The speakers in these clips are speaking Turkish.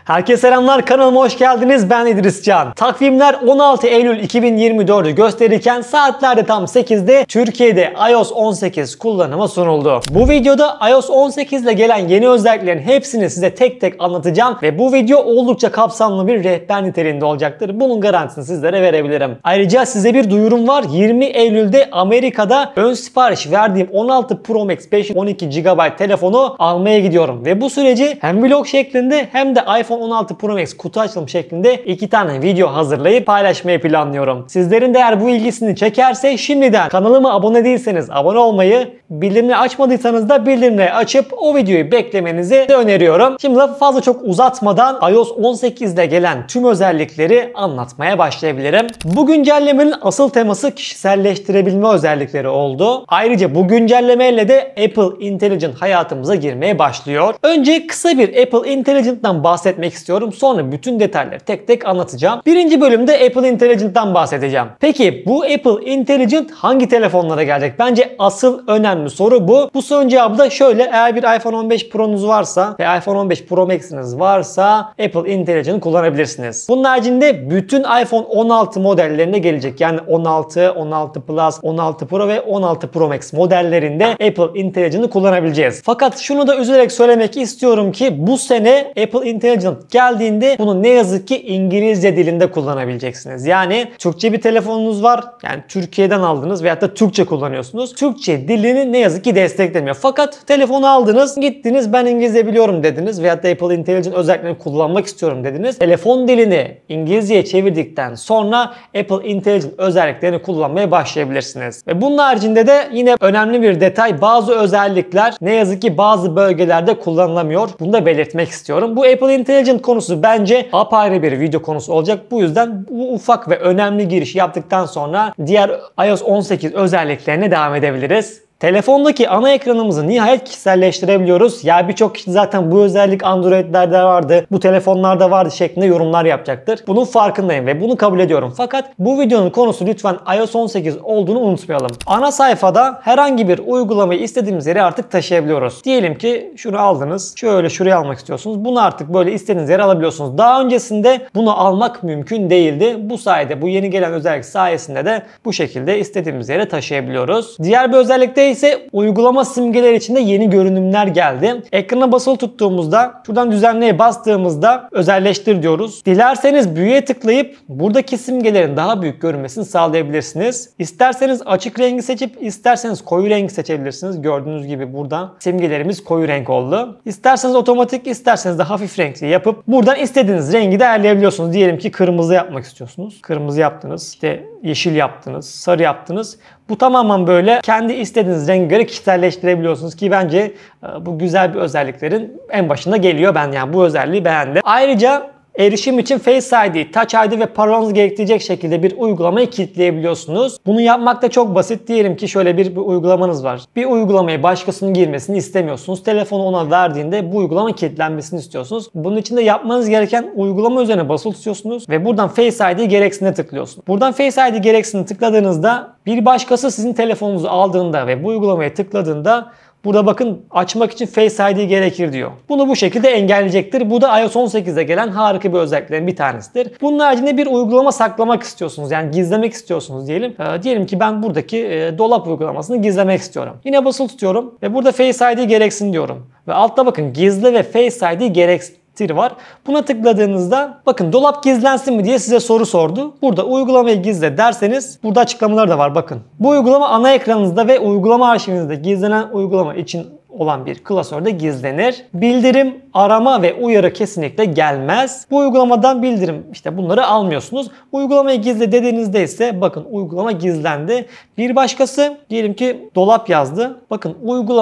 Herkese selamlar, kanalıma hoş geldiniz. Ben İdris Can. Takvimler 16 Eylül 2024'ü gösterirken saatlerde tam 8'de Türkiye'de iOS 18 kullanıma sunuldu. Bu videoda iOS 18 ile gelen yeni özelliklerin hepsini size tek tek anlatacağım ve bu video oldukça kapsamlı bir rehber niteliğinde olacaktır. Bunun garantisini sizlere verebilirim. Ayrıca size bir duyurum var. 20 Eylül'de Amerika'da ön sipariş verdiğim 16 Pro Max 512 GB telefonu almaya gidiyorum ve bu süreci hem vlog şeklinde hem de iPhone 16 Pro Max kutu açılım şeklinde 2 tane video hazırlayıp paylaşmayı planlıyorum. Sizlerin de eğer bu ilgisini çekerse şimdiden kanalıma abone değilseniz abone olmayı, bildirimleri açmadıysanız da bildirimleri açıp o videoyu beklemenizi öneriyorum. Şimdi lafı fazla çok uzatmadan iOS 18 ile gelen tüm özellikleri anlatmaya başlayabilirim. Bu güncellemenin asıl teması kişiselleştirebilme özellikleri oldu. Ayrıca bu güncellemeyle de Apple Intelligent hayatımıza girmeye başlıyor. Önce kısa bir Apple Intelligent'tan bahsetmek istiyorum. Sonra bütün detayları tek tek anlatacağım. Birinci bölümde Apple Intelligent'tan bahsedeceğim. Peki bu Apple Intelligent hangi telefonlara gelecek? Bence asıl önemli soru bu. Bu sorunun cevabı da şöyle: eğer bir iPhone 15 Pro'nuz varsa ve iPhone 15 Pro Max'iniz varsa Apple Intelligent'ı kullanabilirsiniz. Bunun haricinde bütün iPhone 16 modellerine gelecek. Yani 16, 16 Plus, 16 Pro ve 16 Pro Max modellerinde Apple Intelligent'ı kullanabileceğiz. Fakat şunu da üzülerek söylemek istiyorum ki bu sene Apple Intelligent geldiğinde bunu ne yazık ki İngilizce dilinde kullanabileceksiniz. Yani Türkçe bir telefonunuz var. Yani Türkiye'den aldınız veyahut da Türkçe kullanıyorsunuz. Türkçe dilini ne yazık ki desteklemiyor. Fakat telefonu aldınız, gittiniz ben İngilizce biliyorum dediniz veyahut da Apple Intelligent özelliklerini kullanmak istiyorum dediniz. Telefon dilini İngilizceye çevirdikten sonra Apple Intelligent özelliklerini kullanmaya başlayabilirsiniz. Ve bunun haricinde de yine önemli bir detay: bazı özellikler ne yazık ki bazı bölgelerde kullanılamıyor. Bunu da belirtmek istiyorum. Bu Apple Intelligent konusu bence apayrı bir video konusu olacak. Bu yüzden bu ufak ve önemli giriş yaptıktan sonra diğer iOS 18 özelliklerine devam edebiliriz. Telefondaki ana ekranımızı nihayet kişiselleştirebiliyoruz. Ya birçok kişi zaten bu özellik Android'lerde vardı, bu telefonlarda vardı şeklinde yorumlar yapacaktır. Bunun farkındayım ve bunu kabul ediyorum. Fakat bu videonun konusu lütfen iOS 18 olduğunu unutmayalım. Ana sayfada herhangi bir uygulamayı istediğimiz yere artık taşıyabiliyoruz. Diyelim ki şunu aldınız, şöyle şuraya almak istiyorsunuz. Bunu artık böyle istediğiniz yere alabiliyorsunuz. Daha öncesinde bunu almak mümkün değildi. Bu sayede, bu yeni gelen özellik sayesinde de bu şekilde istediğimiz yere taşıyabiliyoruz. Diğer bir özellik de ise uygulama simgeleri içinde yeni görünümler geldi. Ekrana basılı tuttuğumuzda, şuradan düzenleye bastığımızda özelleştir diyoruz. Dilerseniz büyüye tıklayıp buradaki simgelerin daha büyük görünmesini sağlayabilirsiniz. İsterseniz açık rengi seçip isterseniz koyu rengi seçebilirsiniz. Gördüğünüz gibi burada simgelerimiz koyu renk oldu. İsterseniz otomatik, isterseniz de hafif renkli yapıp buradan istediğiniz rengi de ayarlayabiliyorsunuz. Diyelim ki kırmızı yapmak istiyorsunuz. Kırmızı yaptınız, işte yeşil yaptınız, sarı yaptınız. Bu tamamen böyle kendi istediğiniz renge göre kişiselleştirebiliyorsunuz ki bence bu güzel bir özelliklerin en başında geliyor. Ben yani bu özelliği beğendim. Ayrıca erişim için Face ID, Touch ID ve parolanızı gerektirecek şekilde bir uygulamayı kilitleyebiliyorsunuz. Bunu yapmak da çok basit. Diyelim ki şöyle bir uygulamanız var. Bir uygulamaya başkasının girmesini istemiyorsunuz. Telefonu ona verdiğinde bu uygulama kilitlenmesini istiyorsunuz. Bunun için de yapmanız gereken uygulama üzerine basılı tutuyorsunuz ve buradan Face ID gereksinine tıklıyorsunuz. Buradan Face ID gereksinine tıkladığınızda bir başkası sizin telefonunuzu aldığında ve bu uygulamaya tıkladığında burada bakın açmak için Face ID gerekir diyor. Bunu bu şekilde engelleyecektir. Bu da iOS 18'de gelen harika bir özelliklerin bir tanesidir. Bunun haricinde bir uygulama saklamak istiyorsunuz. Yani gizlemek istiyorsunuz diyelim. Diyelim ki ben buradaki dolap uygulamasını gizlemek istiyorum. Yine basılı tutuyorum ve burada Face ID gereksin diyorum. Ve altta bakın gizle ve Face ID gereksin var. Buna tıkladığınızda bakın dolap gizlensin mi diye size soru sordu. Burada uygulamayı gizle derseniz burada açıklamalar da var bakın. Bu uygulama ana ekranınızda ve uygulama arşivinizde gizlenen uygulama için olan bir klasörde gizlenir. Bildirim, arama ve uyarı kesinlikle gelmez. Bu uygulamadan bildirim, işte bunları almıyorsunuz. Uygulamayı gizle dediğinizde ise bakın uygulama gizlendi. Bir başkası diyelim ki dolap yazdı. Bakın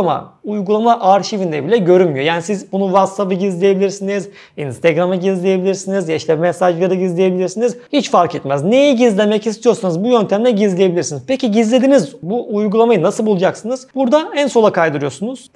uygulama arşivinde bile görünmüyor. Yani siz bunu WhatsApp'ı gizleyebilirsiniz, Instagram'ı gizleyebilirsiniz, işte mesajları gizleyebilirsiniz. Hiç fark etmez. Neyi gizlemek istiyorsanız bu yöntemle gizleyebilirsiniz. Peki gizlediniz, bu uygulamayı nasıl bulacaksınız? Burada en sola kaydırıyorsunuz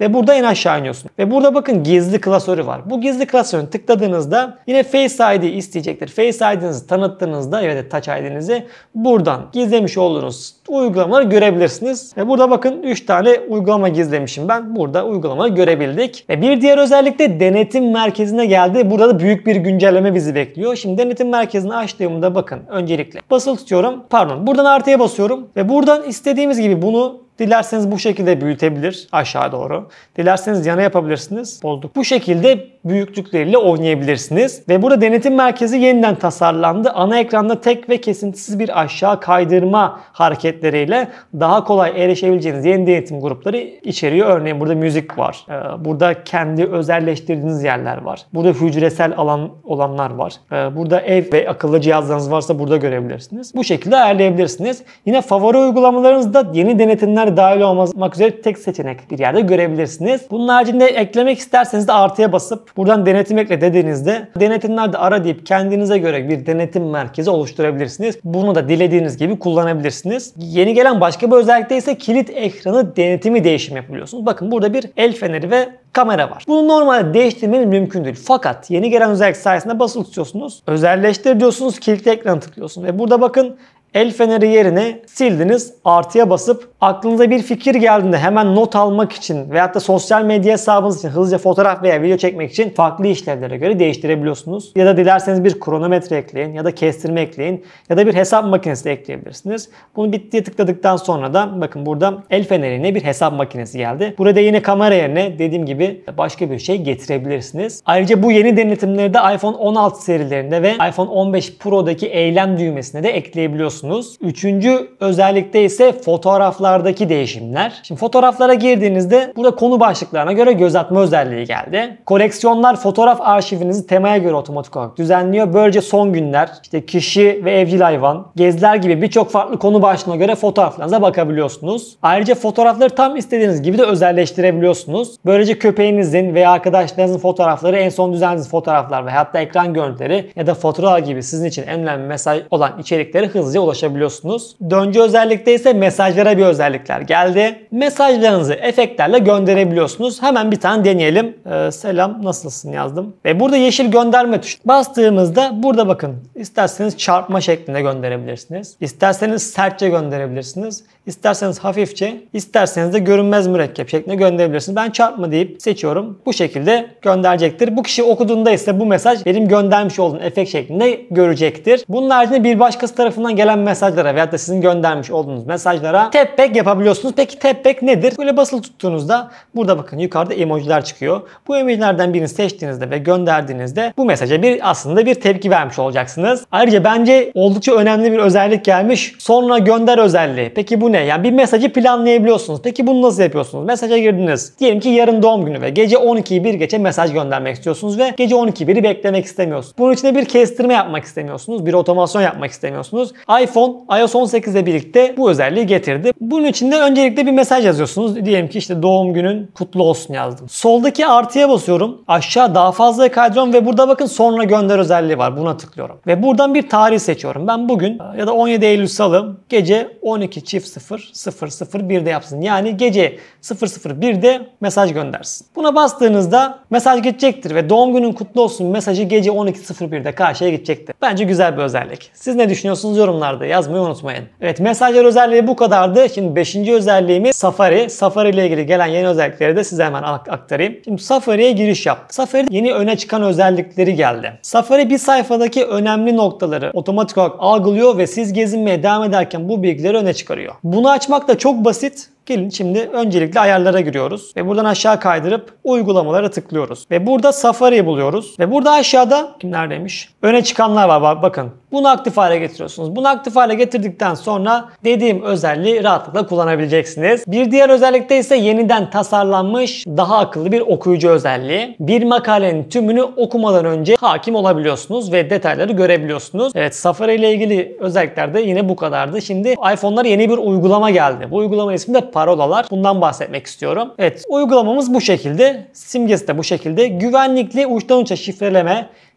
ve burada en aşağı iniyorsunuz. Ve burada bakın gizli klasörü var. Bu gizli klasörü tıkladığınızda yine Face ID isteyecektir. Face ID'nizi tanıttığınızda ya da Touch ID'nizi buradan gizlemiş olduğunuz uygulamaları görebilirsiniz. Ve burada bakın 3 tane uygulama gizlemişim ben. Burada uygulamaları görebildik. Ve bir diğer özellik de denetim merkezine geldi. Burada da büyük bir güncelleme bizi bekliyor. Şimdi denetim merkezini açtığımda bakın öncelikle basılı tutuyorum. Pardon, buradan artıya basıyorum ve buradan istediğimiz gibi bunu dilerseniz bu şekilde büyütebilir aşağı doğru. Dilerseniz yana yapabilirsiniz. Bozduk. Bu şekilde büyüklükleriyle oynayabilirsiniz. Ve burada denetim merkezi yeniden tasarlandı. Ana ekranda tek ve kesintisiz bir aşağı kaydırma hareketleriyle daha kolay erişebileceğiniz yeni denetim grupları içeriyor. Örneğin burada müzik var. Burada kendi özelleştirdiğiniz yerler var. Burada hücresel alan olanlar var. Burada ev ve akıllı cihazlarınız varsa burada görebilirsiniz. Bu şekilde ayarlayabilirsiniz. Yine favori uygulamalarınızda yeni denetimler dahil olmak üzere tek seçenek bir yerde görebilirsiniz. Bunun haricinde eklemek isterseniz de artıya basıp buradan denetim ekle dediğinizde denetimlerde ara deyip kendinize göre bir denetim merkezi oluşturabilirsiniz. Bunu da dilediğiniz gibi kullanabilirsiniz. Yeni gelen başka bir özellikte ise kilit ekranı denetimi değişim yapabiliyorsunuz. Bakın burada bir el feneri ve kamera var. Bunu normalde değiştirmeniz mümkün değil. Fakat yeni gelen özellik sayesinde basılı tutuyorsunuz. Özelleştir diyorsunuz, kilit ekranı tıklıyorsunuz ve burada bakın el feneri yerine sildiniz, artıya basıp aklınıza bir fikir geldiğinde hemen not almak için veyahut da sosyal medya hesabınız için hızlıca fotoğraf veya video çekmek için farklı işlevlere göre değiştirebiliyorsunuz. Ya da dilerseniz bir kronometre ekleyin ya da kestirme ekleyin ya da bir hesap makinesi de ekleyebilirsiniz. Bunu bittiye tıkladıktan sonra da bakın burada el fenerine bir hesap makinesi geldi. Burada yine kamera yerine dediğim gibi başka bir şey getirebilirsiniz. Ayrıca bu yeni denetimleri de iPhone 16 serilerinde ve iPhone 15 Pro'daki eylem düğmesine de ekleyebiliyorsunuz. Üçüncü özellikte ise fotoğraflardaki değişimler. Şimdi fotoğraflara girdiğinizde burada konu başlıklarına göre göz atma özelliği geldi. Koleksiyonlar fotoğraf arşivinizi temaya göre otomatik olarak düzenliyor. Böylece son günler, işte kişi ve evcil hayvan, geziler gibi birçok farklı konu başlığına göre fotoğraflarınıza bakabiliyorsunuz. Ayrıca fotoğrafları tam istediğiniz gibi de özelleştirebiliyorsunuz. Böylece köpeğinizin veya arkadaşlarınızın fotoğrafları, en son düzenlediğiniz fotoğraflar ve hatta ekran görüntüleri ya da fotoğraf gibi sizin için en önemli mesaj olan içerikleri hızlıca ulaşabiliyorsunuz. Dördüncü özellikte ise mesajlara bir özellikler geldi. Mesajlarınızı efektlerle gönderebiliyorsunuz. Hemen bir tane deneyelim. Selam, nasılsın yazdım. Ve burada yeşil gönderme tuşuna bastığımızda burada bakın isterseniz çarpma şeklinde gönderebilirsiniz. İsterseniz sertçe gönderebilirsiniz. İsterseniz hafifçe, isterseniz de görünmez mürekkep şeklinde gönderebilirsiniz. Ben çarpma deyip seçiyorum. Bu şekilde gönderecektir. Bu kişi okuduğunda ise bu mesaj benim göndermiş olduğum efekt şeklinde görecektir. Bunun haricinde bir başkası tarafından gelen mesajlara veyahut da sizin göndermiş olduğunuz mesajlara tap back yapabiliyorsunuz. Peki tap back nedir? Böyle basılı tuttuğunuzda burada bakın yukarıda emojiler çıkıyor. Bu emojilerden birini seçtiğinizde ve gönderdiğinizde bu mesaja aslında bir tepki vermiş olacaksınız. Ayrıca bence oldukça önemli bir özellik gelmiş. Sonra gönder özelliği. Peki bu ne? Yani bir mesajı planlayabiliyorsunuz. Peki bunu nasıl yapıyorsunuz? Mesaja girdiniz. Diyelim ki yarın doğum günü ve gece 12'yi bir geçe mesaj göndermek istiyorsunuz ve gece 12'yi beklemek istemiyorsunuz. Bunun için de bir kestirme yapmak istemiyorsunuz. Bir otomasyon yapmak istemiyorsunuz. iPhone iOS 18 ile birlikte bu özelliği getirdi. Bunun için de öncelikle bir mesaj yazıyorsunuz. Diyelim ki işte doğum günün kutlu olsun yazdım. Soldaki artıya basıyorum. Aşağı daha fazla kaydırıyorum ve burada bakın sonra gönder özelliği var. Buna tıklıyorum. Ve buradan bir tarih seçiyorum. Ben bugün ya da 17 Eylül Salı gece 12.00'de yapsın. Yani gece 001'de mesaj göndersin. Buna bastığınızda mesaj gidecektir ve doğum günün kutlu olsun mesajı gece 12.01'de karşıya gidecektir. Bence güzel bir özellik. Siz ne düşünüyorsunuz yorumlarda yazmayı unutmayın. Evet, mesajlar özelliği bu kadardı. Şimdi 5. özelliğimiz Safari. Safari ile ilgili gelen yeni özellikleri de size hemen aktarayım. Şimdi Safari'ye giriş yaptım. Safari'de yeni öne çıkan özellikleri geldi. Safari bir sayfadaki önemli noktaları otomatik olarak algılıyor ve siz gezinmeye devam ederken bu bilgileri öne çıkarıyor. Bunu açmak da çok basit. Gelin şimdi öncelikle ayarlara giriyoruz ve buradan aşağı kaydırıp uygulamalara tıklıyoruz. Ve burada Safari'yi buluyoruz. Ve burada aşağıda neredeymiş? Öne çıkanlar var bakın. Bunu aktif hale getiriyorsunuz. Bunu aktif hale getirdikten sonra dediğim özelliği rahatlıkla kullanabileceksiniz. Bir diğer özellikte ise yeniden tasarlanmış daha akıllı bir okuyucu özelliği. Bir makalenin tümünü okumadan önce hakim olabiliyorsunuz ve detayları görebiliyorsunuz. Evet, Safari ile ilgili özellikler de yine bu kadardı. Şimdi iPhone'lara yeni bir uygulama geldi. Bu uygulama ismi de Parolalar. Bundan bahsetmek istiyorum. Evet, uygulamamız bu şekilde. Simgesi de bu şekilde. Güvenlikli uçtan uça şifreleme,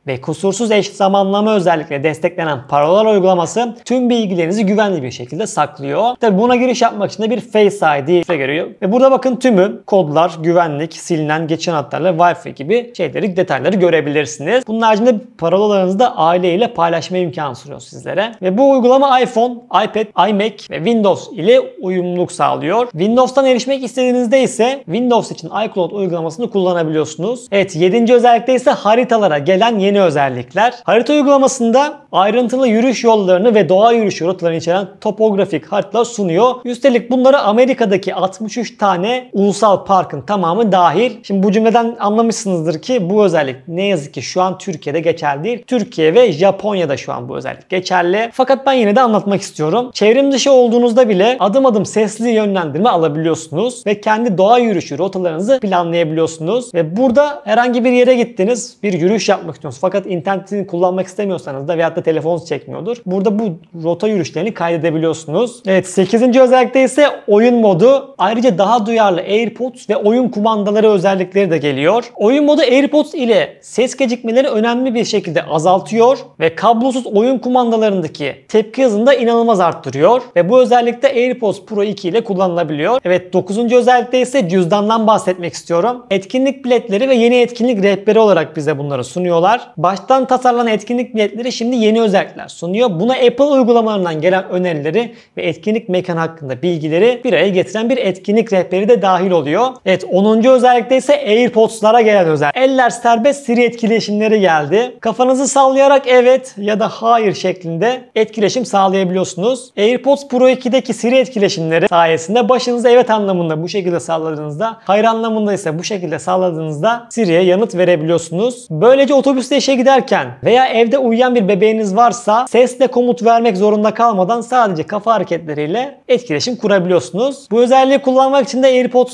ve kusursuz eş zamanlama özellikle desteklenen parola uygulaması tüm bilgilerinizi güvenli bir şekilde saklıyor. Tabi buna giriş yapmak için de bir Face ID geliyor. Ve burada bakın tümü kodlar, güvenlik, silinen geçen hatlarla Wi-Fi gibi şeyleri, detayları görebilirsiniz. Bunun haricinde parolalarınızı da aileyle paylaşma imkanı sunuyor sizlere. Ve bu uygulama iPhone, iPad, iMac ve Windows ile uyumluluk sağlıyor. Windows'tan erişmek istediğinizde ise Windows için iCloud uygulamasını kullanabiliyorsunuz. Evet, 7. özellikte ise haritalara gelen yeni özellikler. Harita uygulamasında ayrıntılı yürüyüş yollarını ve doğa yürüyüşü rotalarını içeren topografik haritalar sunuyor. Üstelik bunları Amerika'daki 63 tane ulusal parkın tamamı dahil. Şimdi bu cümleden anlamışsınızdır ki bu özellik ne yazık ki şu an Türkiye'de geçerli değil. Türkiye ve Japonya'da şu an bu özellik geçerli. Fakat ben yine de anlatmak istiyorum. Çevrim dışı olduğunuzda bile adım adım sesli yönlendirme alabiliyorsunuz ve kendi doğa yürüyüşü rotalarınızı planlayabiliyorsunuz. Ve burada herhangi bir yere gittiniz, bir yürüyüş yapmak istiyorsunuz fakat internetini kullanmak istemiyorsanız da veyahut da telefonunuz çekmiyordur. Burada bu rota yürüyüşlerini kaydedebiliyorsunuz. Evet, 8. özellikte ise oyun modu. Ayrıca daha duyarlı AirPods ve oyun kumandaları özellikleri de geliyor. Oyun modu AirPods ile ses gecikmeleri önemli bir şekilde azaltıyor ve kablosuz oyun kumandalarındaki tepki hızını da inanılmaz arttırıyor ve bu özellikle AirPods Pro 2 ile kullanılabiliyor. Evet, 9. özellikte ise cüzdandan bahsetmek istiyorum. Etkinlik biletleri ve yeni etkinlik rehberi olarak bize bunları sunuyorlar. Baştan tasarlanan etkinlik biletleri şimdi yeni özellikler sunuyor. Buna Apple uygulamalarından gelen önerileri ve etkinlik mekanı hakkında bilgileri bir araya getiren bir etkinlik rehberi de dahil oluyor. Evet, 10. özellikte ise AirPods'lara gelen özellik. Eller serbest Siri etkileşimleri geldi. Kafanızı sallayarak evet ya da hayır şeklinde etkileşim sağlayabiliyorsunuz. AirPods Pro 2'deki Siri etkileşimleri sayesinde başınızı evet anlamında bu şekilde salladığınızda, hayır anlamında ise bu şekilde salladığınızda Siri'ye yanıt verebiliyorsunuz. Böylece otobüste işe giderken veya evde uyuyan bir bebeğiniz varsa sesle komut vermek zorunda kalmadan sadece kafa hareketleriyle etkileşim kurabiliyorsunuz. Bu özelliği kullanmak için de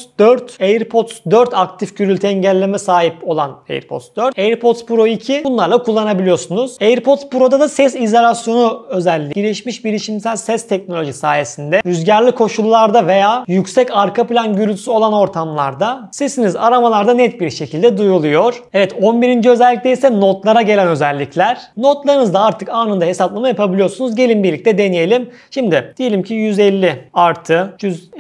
AirPods 4 aktif gürültü engelleme sahip olan AirPods 4, AirPods Pro 2 bunlarla kullanabiliyorsunuz. AirPods Pro'da da ses izolasyonu özelliği, gelişmiş bilişimsel ses teknoloji sayesinde rüzgarlı koşullarda veya yüksek arka plan gürültüsü olan ortamlarda sesiniz aramalarda net bir şekilde duyuluyor. Evet, 11. özellikte ise notlara gelen özellikler. Notlarınızda artık anında hesaplama yapabiliyorsunuz. Gelin birlikte deneyelim. Şimdi diyelim ki 150 artı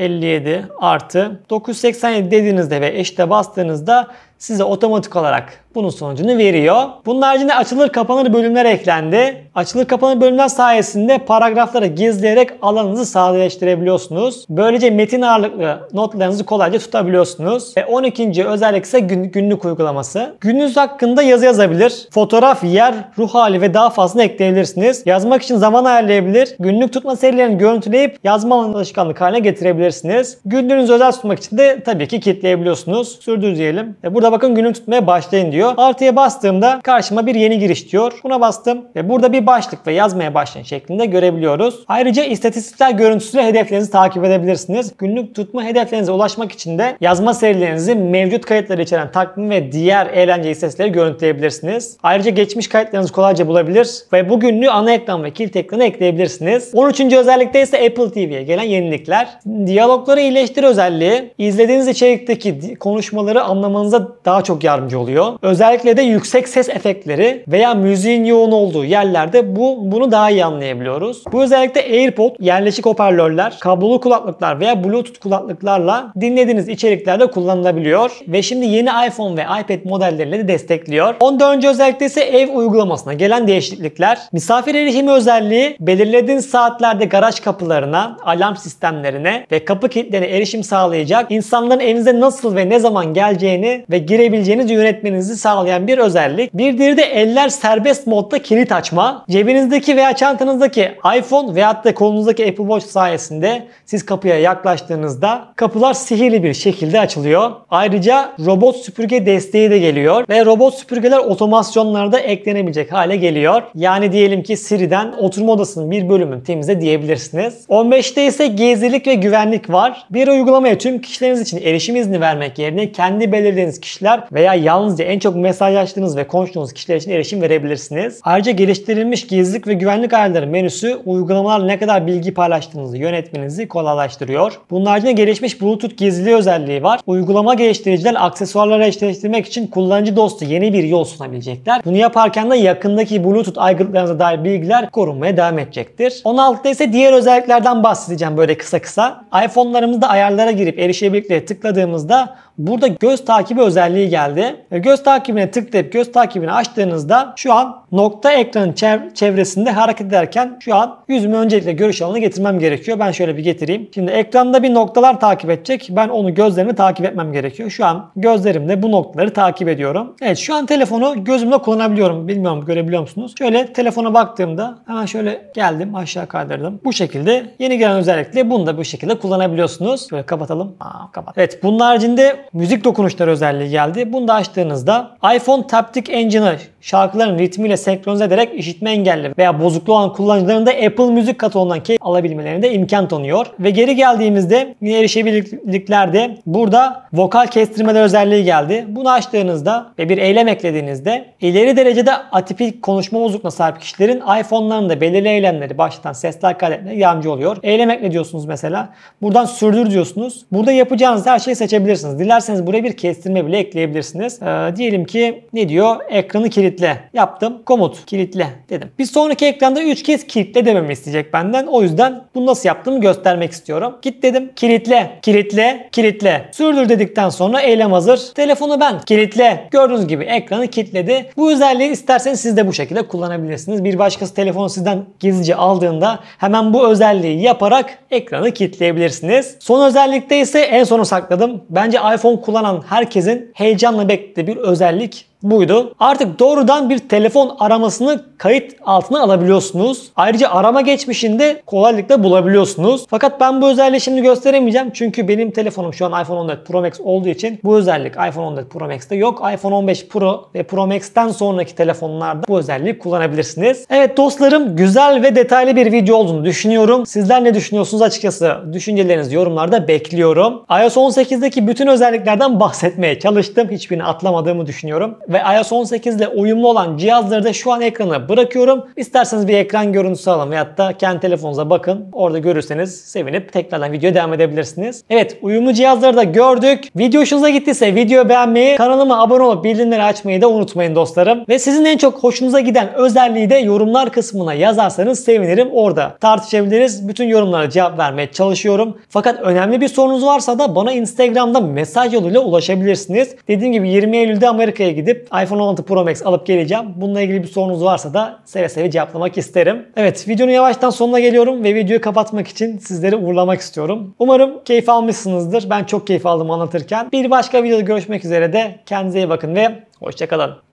157 artı 987 dediğinizde ve eşite bastığınızda size otomatik olarak bunun sonucunu veriyor. Bunun haricinde açılır kapanır bölümler eklendi. Açılır kapanır bölümler sayesinde paragrafları gizleyerek alanınızı sadeleştirebiliyorsunuz. Böylece metin ağırlıklı notlarınızı kolayca tutabiliyorsunuz. Ve 12. özellik ise günlük uygulaması. Gününüz hakkında yazı yazabilir. Fotoğraf, yer, ruh hali ve daha fazlasını ekleyebilirsiniz. Yazmak için zaman ayarlayabilir. Günlük tutma serilerini görüntüleyip yazma alışkanlık haline getirebilirsiniz. Günlüğünüzü özel tutmak için de tabii ki kilitleyebiliyorsunuz. Sürdür diyelim. Burada bakın günlük tutmaya başlayın diyor. Artıya bastığımda karşıma bir yeni giriş diyor. Buna bastım ve burada bir başlık ve yazmaya başlayın şeklinde görebiliyoruz. Ayrıca istatistikler görüntüsüyle hedeflerinizi takip edebilirsiniz. Günlük tutma hedeflerinize ulaşmak için de yazma serilerinizi mevcut kayıtları içeren takvim ve diğer eğlence istatistikleri görüntüleyebilirsiniz. Ayrıca geçmiş kayıtlarınızı kolayca bulabilir ve bu günlüğü ana ekran ve kilit ekranı ekleyebilirsiniz. 13. özellikte ise Apple TV'ye gelen yenilikler. Diyalogları iyileştir özelliği izlediğiniz içerikteki konuşmaları anlamanıza daha çok yardımcı oluyor. Özellikle de yüksek ses efektleri veya müziğin yoğun olduğu yerlerde bunu daha iyi anlayabiliyoruz. Bu özellikle AirPod, yerleşik hoparlörler, kablolu kulaklıklar veya Bluetooth kulaklıklarla dinlediğiniz içeriklerde kullanılabiliyor. Ve şimdi yeni iPhone ve iPad modelleriyle de destekliyor. 14. özellikle ise ev uygulamasına gelen değişiklikler. Misafir erişimi özelliği belirlediğiniz saatlerde garaj kapılarına, alarm sistemlerine ve kapı kilitlerine erişim sağlayacak, insanların evinize nasıl ve ne zaman geleceğini ve girebileceğinizi yönetmenizi sağlayan bir özellik. Bir diğeri de eller serbest modda kilit açma. Cebinizdeki veya çantanızdaki iPhone veyahut da kolunuzdaki Apple Watch sayesinde siz kapıya yaklaştığınızda kapılar sihirli bir şekilde açılıyor. Ayrıca robot süpürge desteği de geliyor ve robot süpürgeler otomasyonlarda eklenebilecek hale geliyor. Yani diyelim ki Siri'den oturma odasının bir bölümünü temizle diyebilirsiniz. 15'te ise gizlilik ve güvenlik var. Bir uygulamaya tüm kişileriniz için erişim izni vermek yerine kendi belirlediğiniz kişiler kişiler veya yalnızca en çok mesajlaştığınız ve konuştuğunuz kişiler için erişim verebilirsiniz. Ayrıca geliştirilmiş gizlilik ve güvenlik ayarları menüsü uygulamalarla ne kadar bilgi paylaştığınızı yönetmenizi kolaylaştırıyor. Bunun haricinde gelişmiş Bluetooth gizliliği özelliği var. Uygulama geliştiriciler aksesuarlara eşleştirmek için kullanıcı dostu yeni bir yol sunabilecekler. Bunu yaparken de yakındaki Bluetooth aygıtlarınıza dair bilgiler korunmaya devam edecektir. 16'da ise diğer özelliklerden bahsedeceğim böyle kısa kısa. iPhone'larımızda ayarlara girip erişebilirliğe tıkladığımızda burada göz takibi özelliği geldi. Göz takibine tıklayıp göz takibini açtığınızda şu an nokta ekranın çevresinde hareket ederken şu an yüzümü öncelikle görüş alanına getirmem gerekiyor. Ben şöyle bir getireyim. Şimdi ekranda bir noktalar takip edecek. Ben onu gözlerimle takip etmem gerekiyor. Şu an gözlerimle bu noktaları takip ediyorum. Evet, şu an telefonu gözümle kullanabiliyorum. Bilmiyorum, görebiliyor musunuz? Şöyle telefona baktığımda hemen şöyle geldim, aşağı kaydırdım. Bu şekilde yeni gelen özellikle bunu da bu şekilde kullanabiliyorsunuz. Şöyle kapatalım. Kapat. Evet, bunun haricinde müzik dokunuşları özelliği geldi. Bunu da açtığınızda iPhone Taptic Engine'ı şarkıların ritmiyle senkronize ederek işitme engelli veya bozukluğu olan kullanıcıların da Apple Müzik kataloğundan keyif alabilmelerine de imkan tanıyor. Ve geri geldiğimizde yine erişebilirliklerde burada vokal kestirmeler özelliği geldi. Bunu açtığınızda ve bir eylem eklediğinizde ileri derecede atipik konuşma bozukluğuna sahip kişilerin iPhone'larında belirli eylemleri başlatan sesler kaydetmeye yardımcı oluyor. Eylem ekle diyorsunuz mesela. Buradan sürdür diyorsunuz. Burada yapacağınız her şeyi seçebilirsiniz. Dilerseniz buraya bir kestirme bile ekleyebilirsiniz. Diyelim ki ne diyor? Ekranı kilitle. Yaptım. Komut. Kilitle dedim. Bir sonraki ekranda 3 kez kilitle dememi isteyecek benden. O yüzden bunu nasıl yaptığımı göstermek istiyorum. Git dedim. Kilitle. Kilitle. Kilitle. Sürdür dedikten sonra eylem hazır. Telefonu ben kilitle. Gördüğünüz gibi ekranı kilitledi. Bu özelliği isterseniz siz de bu şekilde kullanabilirsiniz. Bir başkası telefonu sizden gizlice aldığında hemen bu özelliği yaparak ekranı kilitleyebilirsiniz. Son özellikte ise en sonu sakladım. Bence iPhone kullanan herkesin heyecanla beklediği bir özellik buydu. Artık doğrudan bir telefon aramasını kayıt altına alabiliyorsunuz. Ayrıca arama geçmişinde kolaylıkla bulabiliyorsunuz. Fakat ben bu özelliği şimdi gösteremeyeceğim. Çünkü benim telefonum şu an iPhone 14 Pro Max olduğu için bu özellik iPhone 14 Pro Max'te yok. iPhone 15 Pro ve Pro Max'ten sonraki telefonlarda bu özelliği kullanabilirsiniz. Evet dostlarım, güzel ve detaylı bir video olduğunu düşünüyorum. Sizler ne düşünüyorsunuz açıkçası? Düşüncelerinizi yorumlarda bekliyorum. iOS 18'deki bütün özelliklerden bahsetmeye çalıştım. Hiçbirini atlamadığımı düşünüyorum. Ve iOS 18 ile uyumlu olan cihazları da şu an ekrana bırakıyorum. İsterseniz bir ekran görüntüsü alın veyahut da kendi telefonunuza bakın. Orada görürseniz sevinip tekrardan videoya devam edebilirsiniz. Evet, uyumlu cihazları da gördük. Video hoşunuza gittiyse videoyu beğenmeyi, kanalıma abone olup bildirimleri açmayı da unutmayın dostlarım. Ve sizin en çok hoşunuza giden özelliği de yorumlar kısmına yazarsanız sevinirim. Orada tartışabiliriz. Bütün yorumlara cevap vermeye çalışıyorum. Fakat önemli bir sorunuz varsa da bana Instagram'da mesaj yoluyla ulaşabilirsiniz. Dediğim gibi 20 Eylül'de Amerika'ya gidip iPhone 16 Pro Max alıp geleceğim. Bununla ilgili bir sorunuz varsa da seve seve cevaplamak isterim. Evet, videonun yavaştan sonuna geliyorum ve videoyu kapatmak için sizleri uğurlamak istiyorum. Umarım keyif almışsınızdır. Ben çok keyif aldım anlatırken. Bir başka videoda görüşmek üzere de kendinize iyi bakın ve hoşça kalın.